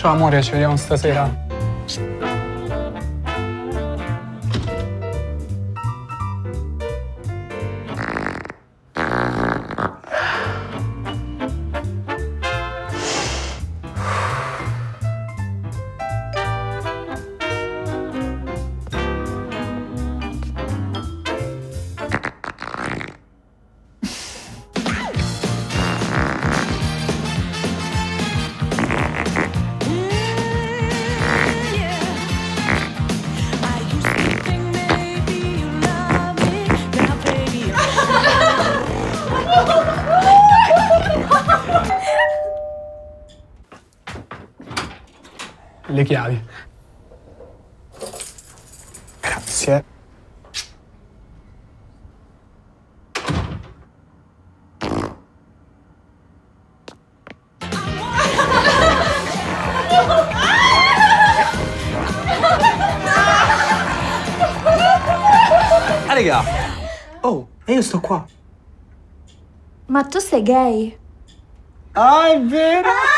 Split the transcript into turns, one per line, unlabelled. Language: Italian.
Ciao amore, ci vediamo stasera. Le chiavi. Grazie.
Ah, raga! Oh, e io sto qua.
Ma tu sei gay?
Ah, è vero!